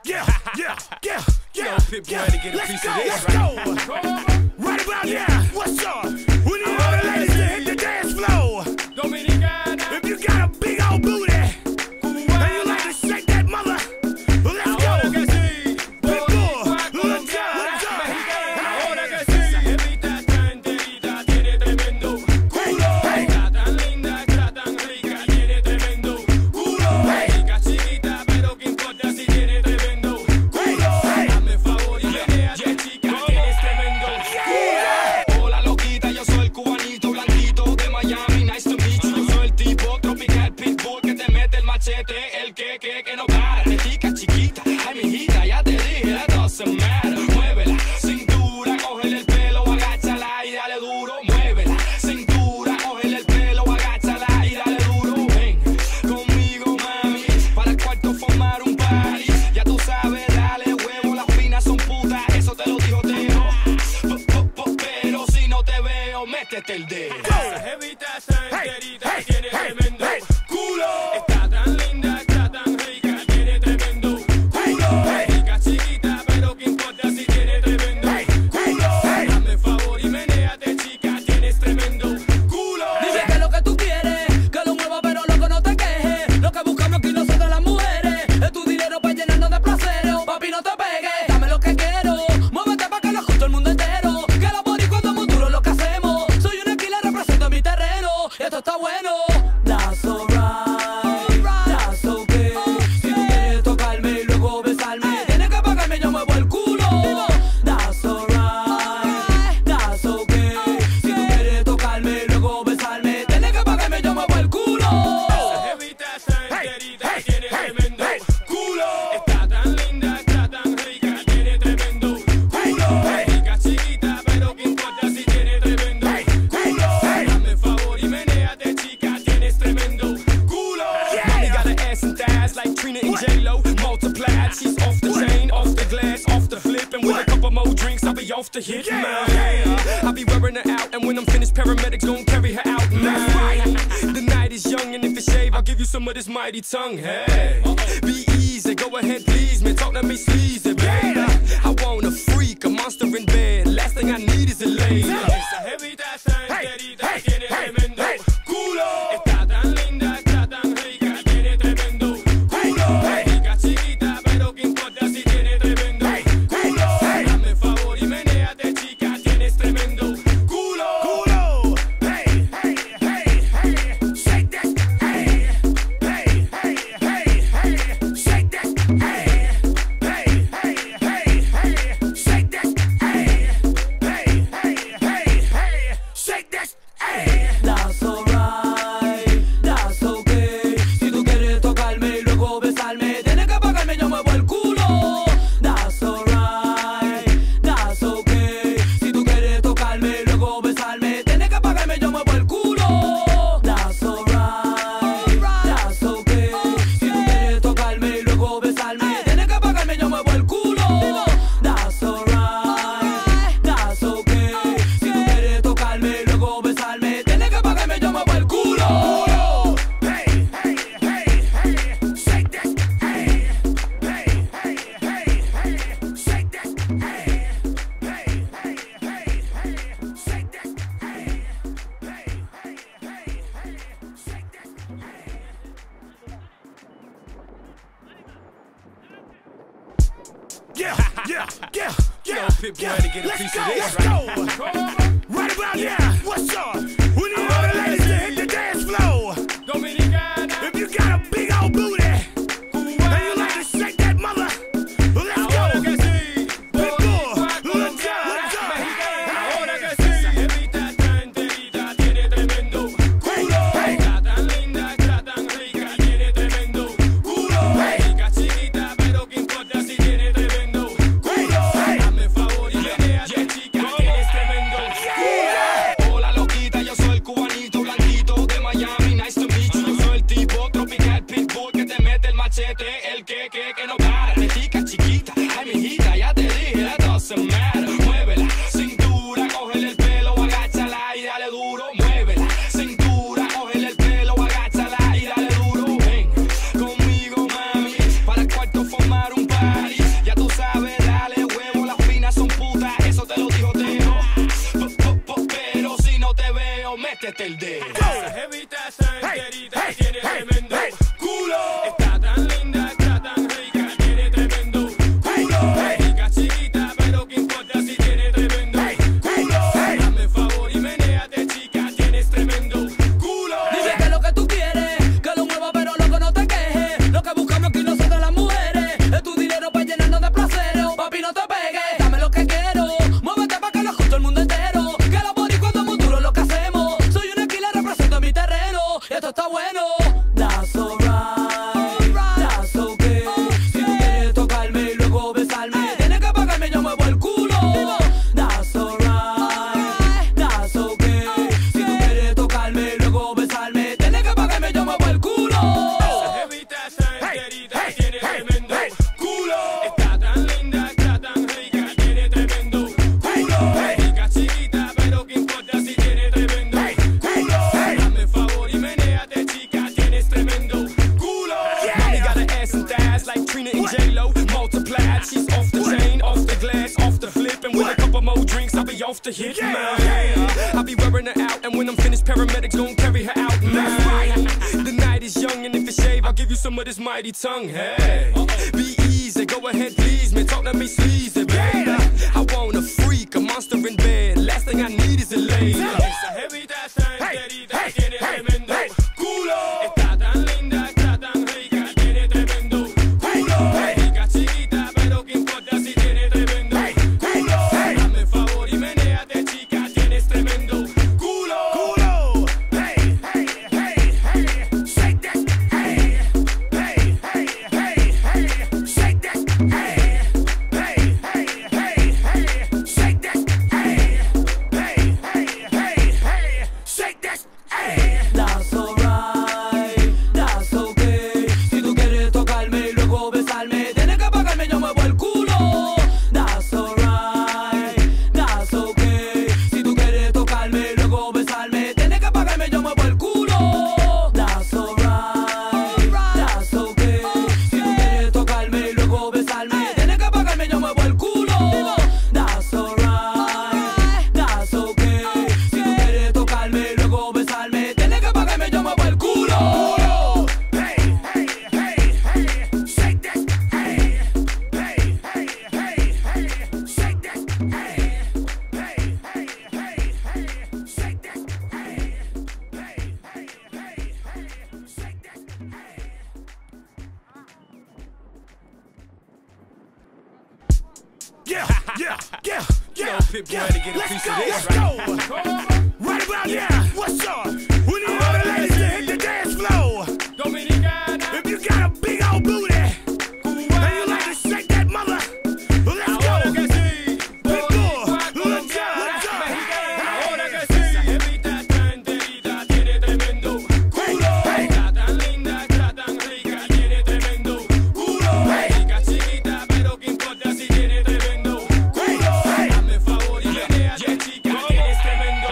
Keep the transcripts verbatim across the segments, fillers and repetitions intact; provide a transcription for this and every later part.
yeah, yeah, yeah, You know, yeah. Pitbull had to get a Let's piece go, of this, let's right? go. Right about now, what's up? We need all the ladies to hit the dance floor. Dominicana, If you got a big old booty and you like to shake that mother, let's ahora go. que sí, Pitbull, boricua, let's go, colombiana, let's go. mexicana, ahora que sí. Esa jevita está enterita, tiene tremendo culo. Hey. Está tan linda, está tan rica, tiene tremendo culo. Hey. Chica chiquita, pero qué importa si tiene tremendo culo. Hey. Dame favor y menéate, chica, tienes tremendo culo. Hola loquita, yo soy el cubanito blanquito de Miami, nice to meet you. Yo soy el tipo tropical pitbull que te mete el machete, el que, que, que no para. De chica chiquita, ay mijita, ya te dije, that doesn't matter. Muévela, cintura, cógele el pelo, agáchala y dale duro. Muévela, cintura, cógele el pelo, agáchala y dale duro. Ven conmigo, mami, para el cuarto formar un party. Ya tú sabes, dale huevo, las finas son putas, eso te lo dijo Teo. Po, po, po, Pero si no te veo, métete el dedo. Esa jevita está enterita, hey, tiene hey, tremendo hey. culo. Está tan linda, está tan rica, tiene tremendo culo. hey. Chica chiquita, pero qué importa si tiene tremendo Hey, culo. hey. Dame favor y menéate, chica, tienes tremendo culo. Dime que es lo que tú quieres, que lo mueva pero loco no te quejes. Lo que buscamos aquí nosotros las mujeres es tu dinero para llenarnos de placeres. Papi, no te pegues, dame lo que quiero. Muévete pa' que lo escuche el mundo entero. Que los boricuas somos duros lo que hacemos. Soy una esquila, represento mi terreno. Esto está bueno. That's alright, that's okay. Si tú quieres tocarme y luego besarme, tienes que pagarme, yo muevo el culo. That's alright, that's okay. Si tú quieres tocarme y luego besarme, tienes que pagarme, yo muevo el culo. Esa jevita está enterita, hey, tiene hey, tremendo hey. culo. Está tan linda, está tan rica, tiene tremendo culo. hey. Chica chiquita, pero qué importa si tiene tremendo culo. hey. Dame favor y menéate, chica, tienes tremendo culo. Mommy got an ass and thighs like Trina and J-Lo, multiplied. She's off the chain, off the glass, off the flip, and with a couple more drinks, I'll be off the hit, Yeah. man. I'll be wearing her out, and when I'm finished, paramedics gon' carry her out, man. The night is young, and if it's shave, I'll give you some of this mighty tongue. Hey, be easy, go ahead, please, man. Talk to me sleazy, baby. I want a freak, a monster in bed. Last thing I need is a lady. Esa jevita está enterita, hey, tiene hey, tremendo hey. culo. Está tan linda, está tan rica, tiene tremendo culo. hey. Chica chiquita, pero qué importa si tiene tremendo culo. hey. Dame favor y menéate, chica, tienes tremendo culo. Culo. Hey, hey, hey, hey. Shake that. Hey, hey, hey, hey, hey. Shake that. Hey, hey, hey, hey, hey. Shake that. Hey, hey, hey, hey, hey. Shake that. Hey. That's alright, that's okay. Si tú quieres tocarme y luego besarme, tienes que pagarme, yo muevo el culo. That's alright, that's okay. Si tú quieres tocarme y luego besarme, tienes que pagarme, yo muevo el culo. That's alright, that's okay. Si tú quieres tocarme y luego besarme, tienes que pagarme, yo muevo el culo. That's alright, that's okay. Si tú quieres tocarme y luego besarme, tienes que pagarme, yo muevo el culo. Culo. Hey, hey, hey, hey. Shake that. Hey, hey, hey, hey, hey. Shake that. Hey, hey, hey, hey, hey. Shake that. Hey, hey, hey, hey, hey. Shake that. Hey. Yeah, yeah, yeah, You know, yeah. Pitbull yeah. had to get a Let's piece go, of this, let's right? go. Right about now, what's up? We need all the ladies to hit the dance floor. Dominicana, If you got a big old booty and you like to shake that mother, let's ahora go. que sí, boricua, Pitbull, colombiana, let's go. mexicana, ahora que sí. Esa jevita está enterita, tiene tremendo culo. Hey. Está tan linda, está tan rica, tiene tremendo culo. Hey. Chica chiquita, pero qué importa si tiene tremendo culo. Hey. Dame favor y menéate, chica, tienes tremendo culo. Hola loquita, yo soy el cubanito blanquito de Miami, nice to meet you. Yo soy el tipo tropical pitbull que te mete el machete, el que, que, que no para. De chica chiquita, ay mijita, ya te dije, that doesn't matter. Muévela, cintura, cógele el pelo, agáchala y dale duro. Muévela, cintura, cógele el pelo, agáchala y dale duro. Ven conmigo, mami, para el cuarto formar un party. off the hit, yeah, man. Yeah. I'll be wearing her out, and when I'm finished, paramedics gon' carry her out, man. Right. The night is young, and if it's shave, I'll give you some of this mighty tongue. Hey, be easy, go ahead, please, man. Talk to me sleazy, baby. I want a freak, a monster in bed. Last thing I need is a lady. Esa jevita está enterita, tiene tremendo culo. Está tan linda, está tan rica, tiene tremendo culo. Rica chiquita, pero qué importa si tiene tremendo culo. Dame favor y menéate, chica, tienes tremendo culo. Culo. Hey, hey, hey, hey, shake that, hey, hey, hey, hey, hey, shake that, hey, hey, hey, hey, hey, shake that, hey, hey, hey, hey, hey, shake that, hey. That's alright, that's okay. Si tú quieres tocarme y luego besarme, tienes que pagarme, yo muevo el culo. That's alright, that's okay. Si tú quieres tocarme y luego besarme, tienes que pagarme, yo muevo el culo. That's alright, that's okay. Si tú quieres tocarme y luego besarme, tienes que pagarme, yo muevo el culo. That's alright, that's okay. Si tú quieres tocarme y luego besarme, tienes que pagarme, yo muevo el culo. Hey, hey, hey, hey, shake that, hey, hey, hey, hey, hey, shake that, hey, hey, hey, hey, hey, shake that, hey, hey, hey, hey, hey, shake that, hey. Yeah, yeah, yeah, yeah. know, Pitbull yeah. had to get a Let's piece go, of this, let's right? go. Right about now, what's up? We need all the ladies to hit the dance floor. Dominicana, If you got a big old booty and you like to shake that mother, let's ahora go. que sí, Pitbull, boricua, let's go, colombiana, let's go. mexicana, ahora que sí. Esa jevita está enterita, tiene tremendo culo. Está tan linda, está tan rica, tiene tremendo culo. Rica chiquita, pero qué importa si tiene tremendo culo. Dame favor y menéate, chica, tienes tremendo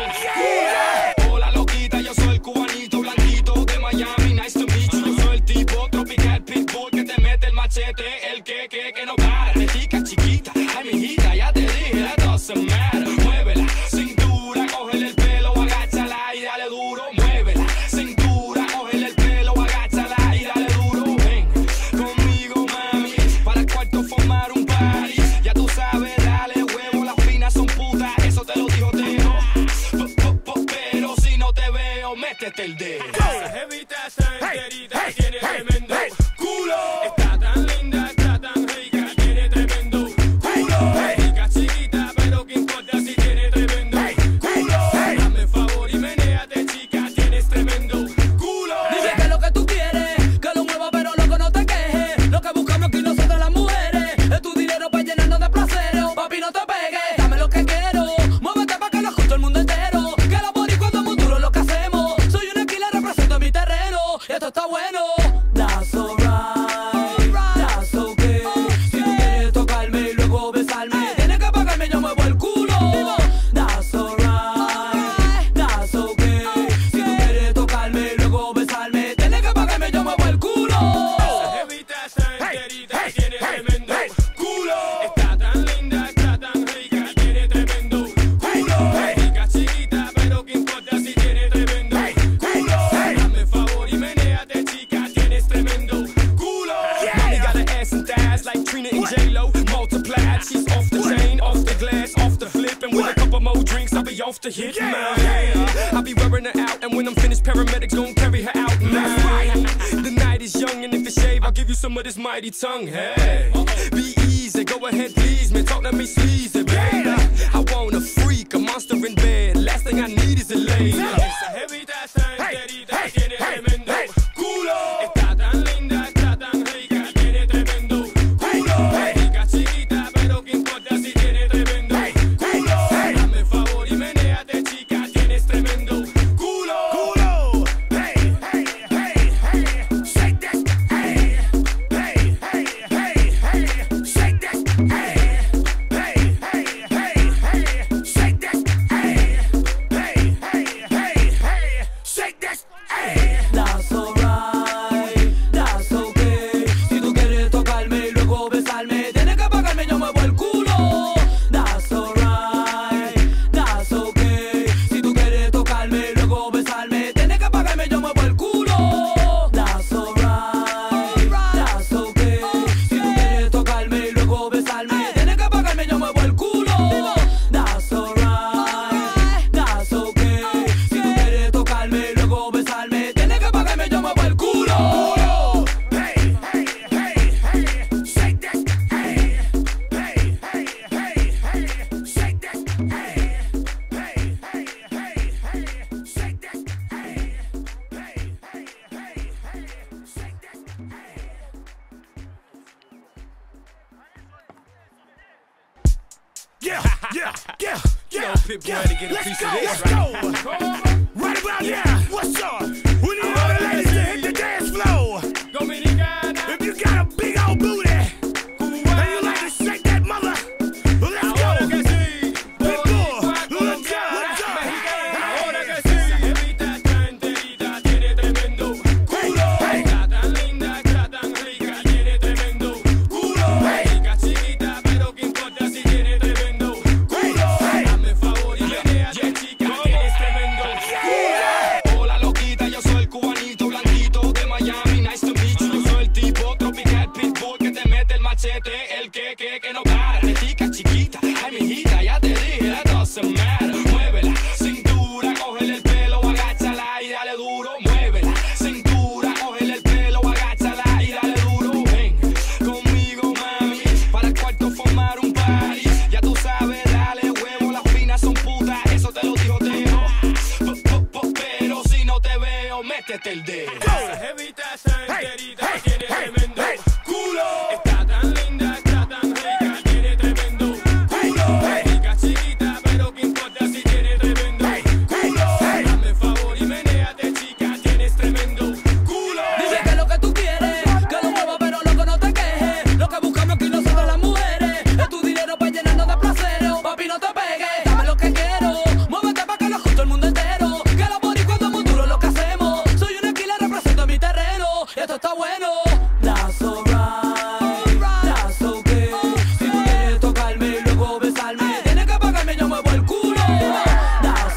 culo. Hola loquita, yo soy el cubanito blanquito de Miami, nice to meet you. Yo soy el tipo tropical pitbull que te mete el machete, el que, que, que no para. Rica chiquita, ay mijita, ya te dije, that doesn't matter. Muévela, cintura, cógele el pelo, agáchala y dale duro. Muévela, cintura, cógele el pelo, agáchala y dale duro. Ven conmigo, mami, para el cuarto formar un party. Ya tú sabes, dale huevo, las finas son putas, eso te lo dijo Teo. Po- po- po- Pero si no te veo, métete el dedo. Esa jevita está enterita, tiene tremendo culo. Está tan linda, está tan rica, tiene tremendo culo. Rica chiquita, pero qué importa si tiene tremendo culo. Dame favor y menéate, chica, tienes tremendo culo. Dime que es lo que tú quieres, que lo mueva pero loco no te quejes. Lo que buscamos aquí nosotros las mujeres es tu dinero para llenarnos de placeres. Papi no te pegues, dame lo que quiero. Muévete pa' que lo escuche el mundo entero. Que los boricuas somos duros lo que hacemos. Soy una esquila, represento mi terreno. Y esto está bueno. That's alright, that's okay. Si tú quieres tocarme y luego besarme, tienes que pagarme, yo muevo el culo. That's alright, that's okay. Si tú quieres tocarme y luego besarme, tienes que pagarme, yo muevo el culo. Esa jevita está enterita, tiene tremendo culo. Está tan linda, está tan rica, tiene tremendo culo. Rica chiquita, pero qué importa si tiene tremendo culo. Dame favor y menéate, chica, tienes tremendo culo. Mommy got an ass and thighs like Trina and J-Lo, multiplied. She's off the chain, off the glass, off the flip, and with a couple more drinks, I'll be off the hit, man. I'll be wearing her out, and when I'm finished, paramedics gon' carry her out, man. The night is young, and if it's shave, I'll give you some of this mighty tongue. Hey, be easy, go ahead, please, man. Talk to me sleazy, baby. I want a freak, a monster in bed. Last thing I need is a lady. Esa jevita está enterita, tiene tremendo culo. Está tan linda, está tan rica, tiene tremendo culo. Rica chiquita, pero qué importa si tiene tremendo culo. Dame favor y menéate, chica, tienes tremendo culo. Culo. Hey, hey, hey, hey, shake that, hey, hey, hey, hey, hey, shake that, hey, hey, hey, hey, hey, shake that, hey, hey, hey, hey, hey, shake that, hey. Yeah, yeah, You know, yeah. Pitbull yeah. had to get a Let's piece go, of this, let's right? go. Right about now. What's up? We need all the ladies to hit the dance floor. Dominicana, If you got a big old booty and you like to shake that mother, well, let's ahora go. que sí. Pitbull, Boricua, let's go, colombiana, let's go. mexicana, ahora que sí. Esa jevita está enterita, tiene tremendo culo. Está tan linda, está tan rica, tiene tremendo culo. Chica chiquita, pero qué importa si tiene tremendo culo. Dame favor y menéate, chica, tienes tremendo culo. Hola loquita, yo soy el cubanito blanquito de Miami, nice to meet you. Yo soy el tipo tropical pitbull que te mete el machete, el que, que, que no para. De chica chiquita, ay mijita, ya te dije, that doesn't matter. Muévela, cintura, cógele el pelo, agáchala y dale duro. Muévela, cintura, cógele el pelo, agáchala y dale duro. Ven conmigo, mami, para el cuarto formar un party. Ya tú sabes, dale huevo, las finas son putas, eso te lo dijo Teo. Po, po, po, Pero si no te veo, métete el dedo. Esa jevita está enterita, tiene tremendo culo. Está tan linda, está tan rica, tiene tremendo culo. Chica chiquita, pero qué importa si tiene tremendo culo. Dame favor y menéate, chica, tienes tremendo culo. Dice que lo que tú quieres, que lo muevas pero loco no te quejes. Lo que buscamos aquí nosotros las mujeres es tu dinero para llenarnos de placeres. Papi, no te pegues, dame lo que quiero. Muévete para que lo escuche el mundo entero. Que los boricuas somos duros lo que hacemos. Soy una esquila, represento mi terreno. Y esto está bueno. That's alright, that's okay. Si tú quieres tocarme y luego besarme, tienes que pagarme, yo muevo el culo. That's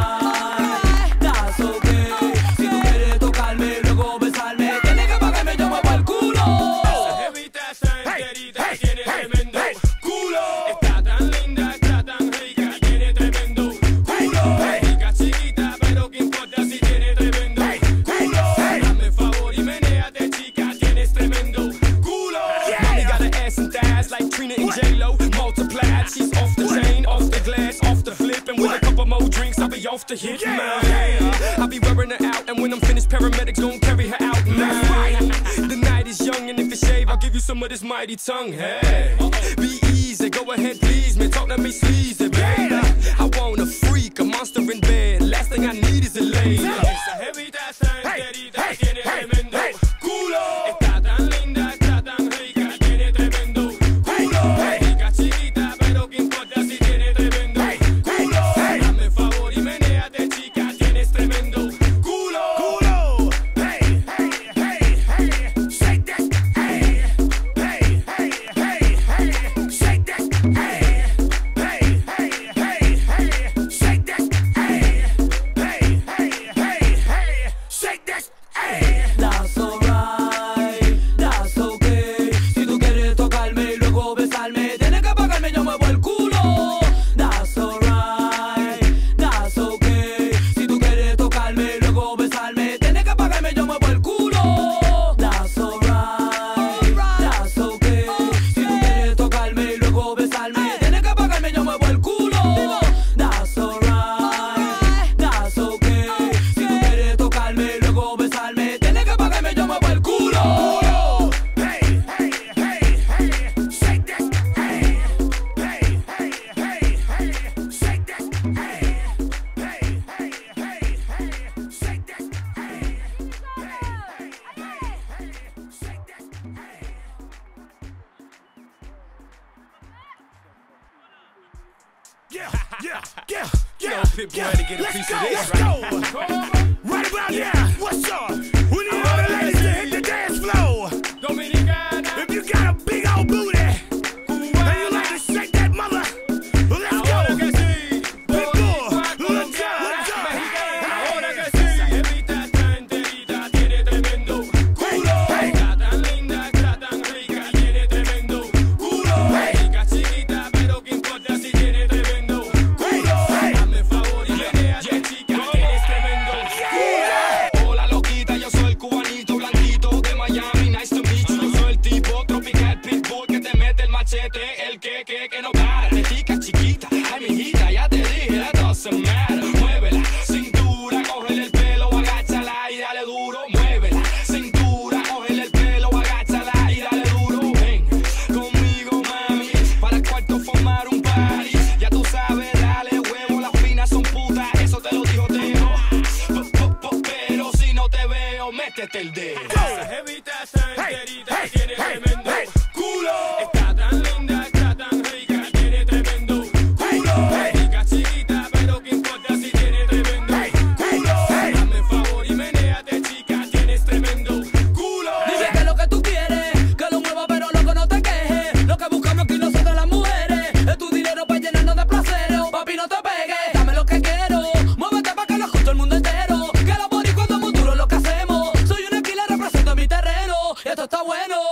alright, that's okay. Si tú quieres tocarme y luego besarme, tienes que pagarme, yo muevo el culo. Esa jevita está enterita, tiene tremendo culo. Está tan linda, está tan rica, tiene tremendo culo. Chica chiquita, pero qué importa si tiene tremendo culo. Dame favor y menéate, chica, tienes tremendo culo. Mommy got an ass and thighs like Trina and J-Lo multiplied. She's off the chain, off the glass, off the flip, and with a couple more drinks, I'll be off the hit, man. I'll be wearing her out, and when I'm finished, paramedics gon' carry her out, man. The night is young, and if it's shave, I'll give you some of this mighty tongue. Hey, be easy, go ahead, please, man. Talk to me sleazy, baby. I want a freak, a monster in bed. Last thing I need is a lady. Esa jevita está enterita, tiene tremendo culo. Está tan linda, está tan rica, tiene tremendo culo. Chica chiquita, pero qué importa si tiene tremendo culo. Dame favor y menéate, chica, tienes tremendo culo. Culo. Hey, hey, hey, hey. Shake that. Hey, hey, hey, hey, hey. Shake that. Hey, hey, hey, hey, hey. Shake that. Hey, hey, hey, hey, hey. Shake that. Hey. That's alright, that's okay. Si tú quieres tocarme y luego besarme, tienes que pagarme, yo muevo el culo. That's alright, that's okay. Si tú quieres tocarme y luego besarme, tienes que pagarme, yo muevo el culo. That's alright, that's okay. Si tú quieres tocarme y luego besarme, tienes que pagarme, yo muevo el culo. That's alright, that's okay. Si tú quieres tocarme y luego besarme, tienes que pagarme, yo muevo el culo. Culo. Hey, hey, hey, hey. Shake that. Hey, hey, hey, hey, hey. Shake that. Hey, hey, hey, hey, hey. Shake that. Hey, hey, hey, hey, hey. Shake that. Hey. Yeah, yeah, yeah, You know, yeah. Pitbull yeah. had to get a Let's piece go, of this, let's right? go. Right about now. What's up? We need all the ladies to hit the dance floor. Dominicana, If you got a big old booty and you like to shake that mother, well, let's ahora go. que sí. Pitbull, Boricua, let's go, colombiana, let's go. mexicana, ahora que sí. Esa jevita está enterita, tiene tremendo culo. Está tan linda, está tan rica, tiene tremendo culo. Chica chiquita, pero qué importa si tiene tremendo culo. Dame favor y menéate, chica, tienes tremendo culo. Hola loquita, yo soy Esa jevita está enterita, tiene tremendo culo. Está tan linda, está tan rica, tiene tremendo culo. Rica chiquita, pero qué importa si tiene tremendo culo. Dame favor y menéate, chica, tienes tremendo culo. Dime que es lo que tú quieres, que lo mueva pero loco no te quejes. Lo que buscamos aquí nosotros las mujeres es tu dinero para llenarnos de placeres. Papi, no te pegues, dame lo que quiero. Muévete pa' que lo escuche el mundo entero. Que los boricuas somos duros lo que hacemos. Soy una esquila, represento mi terreno. Y esto está bueno.